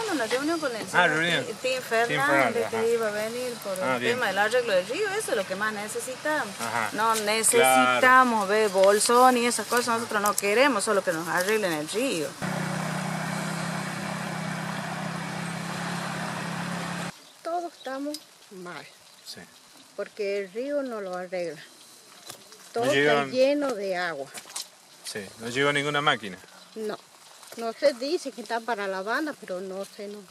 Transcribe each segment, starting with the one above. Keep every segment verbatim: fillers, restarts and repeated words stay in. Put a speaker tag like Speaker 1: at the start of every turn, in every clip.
Speaker 1: en una reunión con el
Speaker 2: Ah,
Speaker 1: señor
Speaker 2: reunión.
Speaker 1: Tim
Speaker 2: Tim
Speaker 1: Fernández,
Speaker 2: Fernández,
Speaker 1: que
Speaker 2: ajá.
Speaker 1: iba a venir por
Speaker 2: Ah,
Speaker 1: el
Speaker 2: bien.
Speaker 1: tema del arreglo del río. Eso es lo que más necesitamos.
Speaker 2: Ajá.
Speaker 1: No necesitamos ver bolsón y esas cosas. Nosotros no queremos solo que nos arreglen el río. Todos estamos mal,
Speaker 2: Sí.
Speaker 1: porque el río no lo arregla. Todo
Speaker 2: No llegan-
Speaker 1: está lleno de agua.
Speaker 2: Sí, no llegó ninguna máquina.
Speaker 1: No, no se dice que está para la banda, pero no sé, no.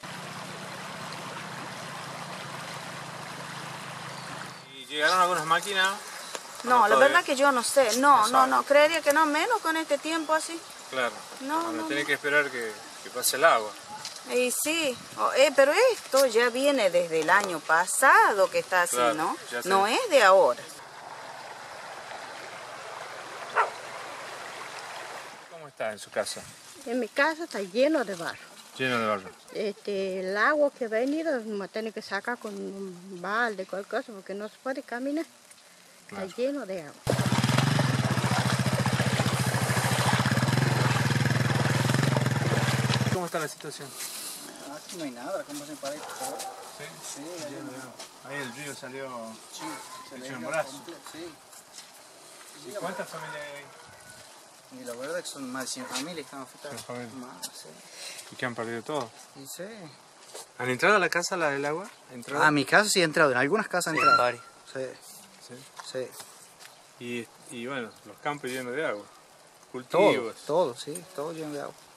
Speaker 2: ¿Y llegaron algunas máquinas?
Speaker 1: No, la
Speaker 2: todavía.
Speaker 1: verdad que yo no sé. No,
Speaker 2: No
Speaker 1: no,
Speaker 2: sabe.
Speaker 1: no, creería que no, menos con este tiempo así.
Speaker 2: Claro.
Speaker 1: No,
Speaker 2: Ahora
Speaker 1: no,
Speaker 2: tiene
Speaker 1: no.
Speaker 2: que esperar que, que pase el agua.
Speaker 1: Y sí, oh, eh, pero esto ya viene desde el año pasado que está así,
Speaker 2: Claro,
Speaker 1: ¿no?
Speaker 2: ya sé.
Speaker 1: No es de ahora.
Speaker 2: ¿Cómo está en su casa?
Speaker 1: En mi casa está lleno de barro.
Speaker 2: Lleno de barro.
Speaker 1: Este, el agua que ha venido me tiene que sacar con un balde, cualquier cosa, porque no se puede caminar.
Speaker 2: Claro.
Speaker 1: Está lleno de agua.
Speaker 2: ¿Cómo está la situación?
Speaker 3: Aquí no hay nada, ¿cómo se parece?
Speaker 2: Sí,
Speaker 3: Sí,
Speaker 2: lleno de agua. Ahí el río salió
Speaker 3: sí, se
Speaker 2: hecho
Speaker 3: le
Speaker 2: en
Speaker 3: dio
Speaker 2: brazo.
Speaker 3: completo, sí.
Speaker 2: ¿Y cuántas familias hay ahí?
Speaker 3: Y la verdad es que son más de cien familias que están afectadas.
Speaker 2: cien familias.
Speaker 3: Más, sí.
Speaker 2: ¿Y que han perdido todo?
Speaker 3: Y sí.
Speaker 2: ¿Han entrado a la casa la del agua? ¿Ha entrado?
Speaker 3: Ah, mi casa sí ha entrado, en algunas casas ha entrado. Sí,
Speaker 2: Sí.
Speaker 3: sí.
Speaker 2: Y, y bueno, los campos llenos de agua.
Speaker 3: Todo,
Speaker 2: Cultivos.
Speaker 3: todo, sí, todo lleno de agua.